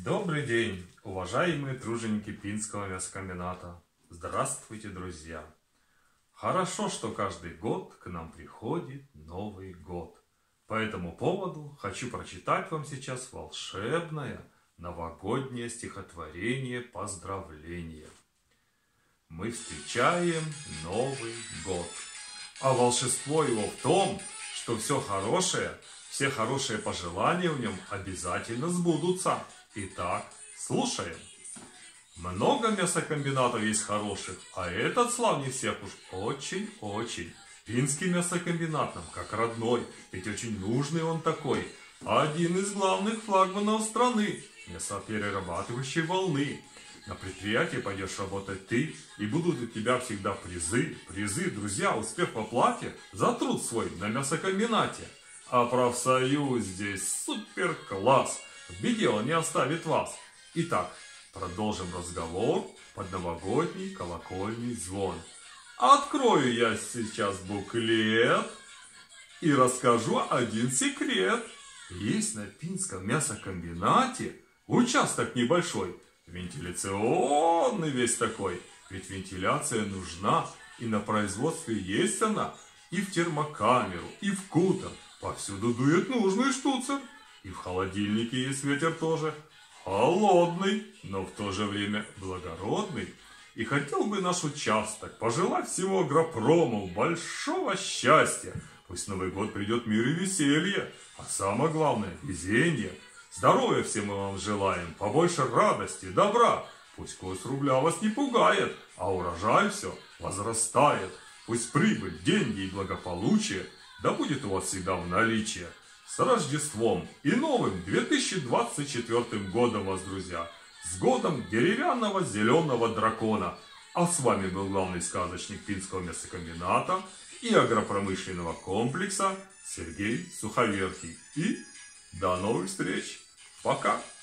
Добрый день, уважаемые труженики Пинского мясокомбината. Здравствуйте, друзья! Хорошо, что каждый год к нам приходит Новый год. По этому поводу хочу прочитать вам сейчас волшебное новогоднее стихотворение поздравления. Мы встречаем Новый год, а волшебство его в том, что все хорошие пожелания в нем обязательно сбудутся. Итак, слушаем. Много мясокомбинатов есть хороших, а этот славней всех уж очень-очень. Пинский мясокомбинат нам как родной, ведь очень нужный он такой. Один из главных флагманов страны, мясоперерабатывающей волны. На предприятие пойдешь работать ты, и будут у тебя всегда призы. Призы, друзья, успех в оплате за труд свой на мясокомбинате. А профсоюз здесь супер класс. В беде он не оставит вас. Итак, продолжим разговор под новогодний колокольный звон. Открою я сейчас буклет и расскажу один секрет. Есть на Пинском мясокомбинате участок небольшой, вентиляционный весь такой. Ведь вентиляция нужна, и на производстве есть она, и в термокамеру, и в кутер. Повсюду дует нужный штуцер. И в холодильнике есть ветер тоже. Холодный, но в то же время благородный. И хотел бы наш участок пожелать всему агропрому большого счастья. Пусть Новый год придет мир и веселье. А самое главное, везение. Здоровья всем мы вам желаем. Побольше радости, добра. Пусть курс рубля вас не пугает, а урожай все возрастает. Пусть прибыль, деньги и благополучие да будет у вас всегда в наличии. С Рождеством и новым 2024 годом вас, друзья! С годом деревянного зеленого дракона! А с вами был главный сказочник Пинского мясокомбината и агропромышленного комплекса Сергей Суховерхий. И до новых встреч! Пока!